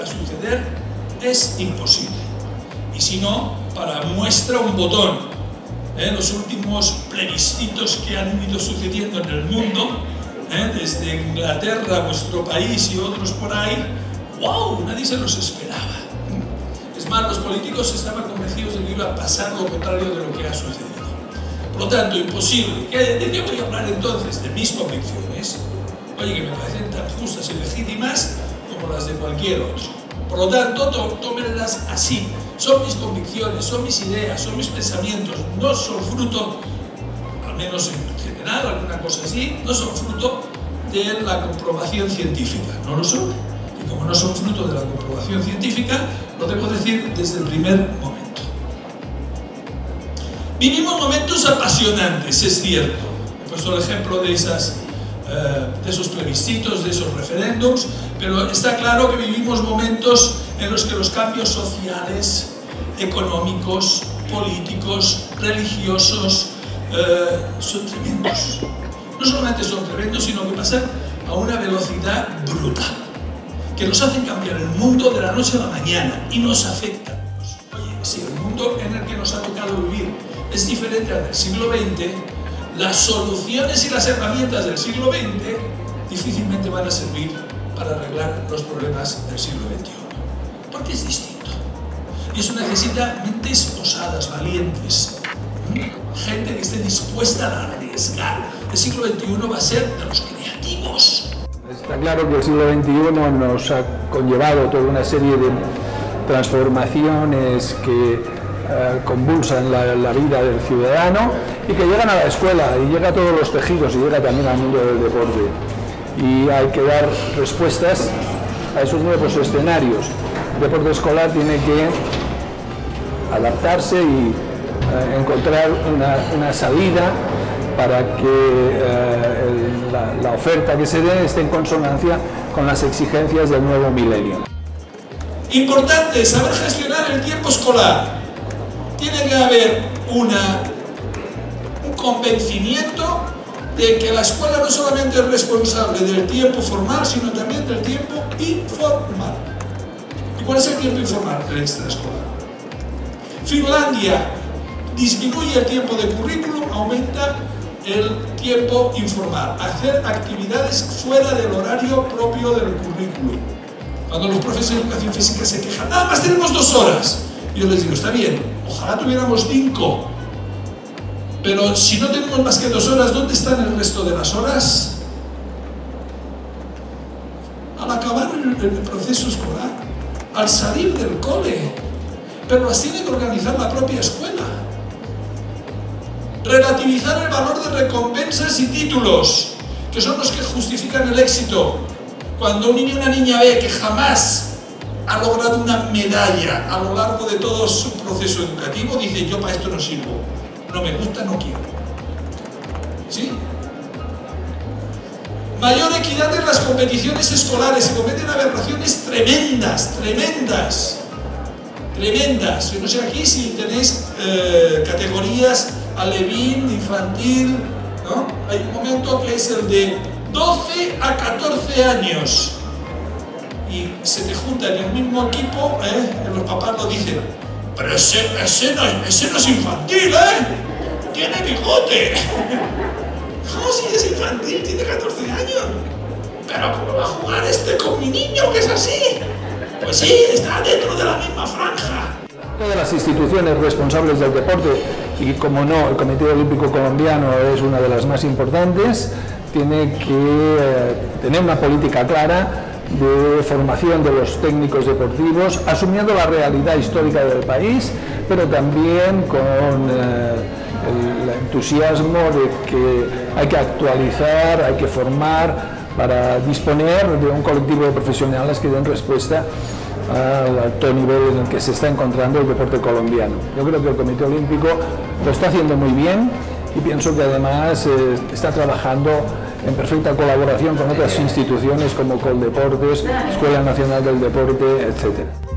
a suceder es imposible. Y si no, para muestra un botón. Los últimos plebiscitos que han ido sucediendo en el mundo, desde Inglaterra, vuestro país y otros por ahí, ¡wow! Nadie se los esperaba. Es más, los políticos estaban convencidos de que iba a pasar lo contrario de lo que ha sucedido. Por lo tanto, imposible. ¿De qué voy a hablar entonces? De mis convicciones. Oye, que me parecen tan justas y legítimas como las de cualquier otro. Por lo tanto, tómenlas así. Son mis convicciones, son mis ideas, son mis pensamientos. No son fruto, al menos en general, alguna cosa así, no son fruto de la comprobación científica. No lo son. Y como no son fruto de la comprobación científica, lo debo decir desde el primer momento. Vivimos momentos apasionantes, es cierto. He puesto el ejemplo de esos plebiscitos, de esos referéndums, pero está claro que vivimos momentos en los que los cambios sociales, económicos, políticos, religiosos, son tremendos. No solamente son tremendos, sino que pasan a una velocidad brutal, que nos hacen cambiar el mundo de la noche a la mañana y nos afectan. Oye, si el mundo en el que nos ha tocado vivir es diferente al del siglo XX, las soluciones y las herramientas del siglo XX difícilmente van a servir para arreglar los problemas del siglo XXI. Porque es distinto. Y eso necesita mentes osadas, valientes, gente que esté dispuesta a arriesgar. El siglo XXI va a ser de los creativos. Está claro que el siglo XXI nos ha conllevado toda una serie de transformaciones que convulsan la vida del ciudadano y que llegan a la escuela y llega a todos los tejidos y llega también al mundo del deporte. Y hay que dar respuestas a esos nuevos escenarios. El deporte escolar tiene que adaptarse y encontrar una salida para que la oferta que se dé esté en consonancia con las exigencias del nuevo milenio. Importante, saber gestionar el tiempo escolar. Tiene que haber un convencimiento de que la escuela no solamente es responsable del tiempo formal, sino también del tiempo informal. ¿Y cuál es el tiempo informal? El extraescolar. Finlandia disminuye el tiempo de currículum, aumenta el tiempo informal. Hacer actividades fuera del horario propio del currículum. Cuando los profesores de educación física se quejan, nada más tenemos 2 horas. Yo les digo, está bien, ojalá tuviéramos 5. Pero si no tenemos más que 2 horas, ¿dónde están el resto de las horas? Al acabar el proceso escolar, al salir del cole. Pero las tiene que organizar la propia escuela. Relativizar el valor de recompensas y títulos, que son los que justifican el éxito. Cuando un niño o una niña ve que jamás ha logrado una medalla a lo largo de todo su proceso educativo, dice, yo para esto no sirvo, no me gusta, no quiero. ¿Sí? Mayor equidad en las competiciones escolares. Se cometen aberraciones tremendas, tremendas. Tremendas. Yo no sé aquí si tenéis categorías alevín, infantil, ¿no? Hay un momento que es el de 12 a 14 años. Y se te junta en el mismo equipo, los papás lo dicen, pero ese no es infantil, tiene bigote. ¿Cómo si es infantil? Tiene 14 años. Pero ¿cómo va a jugar con mi niño que es así? Pues sí, está dentro de la misma franja. Todas las instituciones responsables del deporte, y como no, el Comité Olímpico Colombiano es una de las más importantes, tiene que tener una política clara de formación de los técnicos deportivos, asumiendo la realidad histórica del país, pero también con el entusiasmo de que hay que actualizar, hay que formar para disponer de un colectivo de profesionales que den respuesta al alto nivel en el que se está encontrando el deporte colombiano. Yo creo que el Comité Olímpico lo está haciendo muy bien y pienso que además está trabajando en perfecta colaboración con otras instituciones como Coldeportes, Escuela Nacional del Deporte, etc.